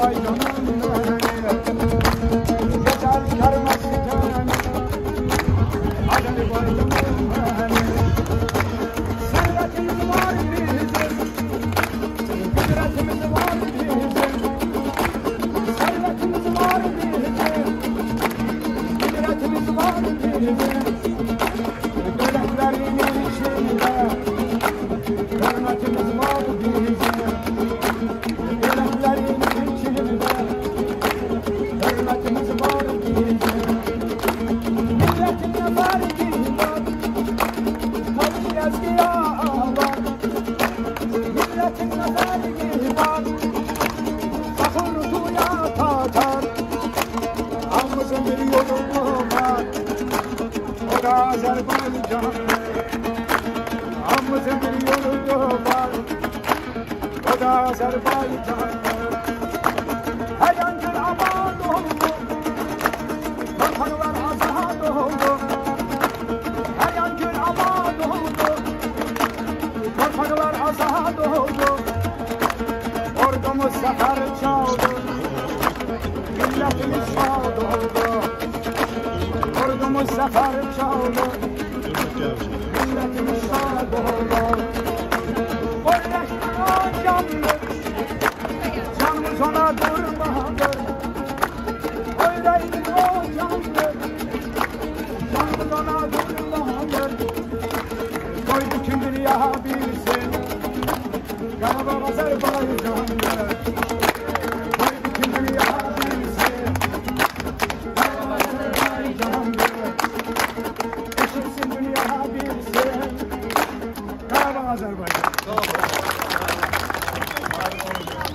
Azerbaycan, amımızın bir yolu var, o da Azerbaycan. Her an gün aman oldu, torpaklar azad oldu. Her an gün aman oldu, torpaklar azad oldu. Ordumuz zafer çaldı, milletimiz şad oldu. Ordumuz zafer çaldı, milletimiz şad oldu. Birleştik canlı, canımız ona durmadı. Öyleydik o canlı, canımız ona durmadı. Koydu tüm dünya bilsin, Karabağ Azerbaycan'dır. Koydu tüm dünya bilsin, Karabağ Azerbaycan'dır. Eşitsin dünya bilsin, Karabağ Azerbaycan.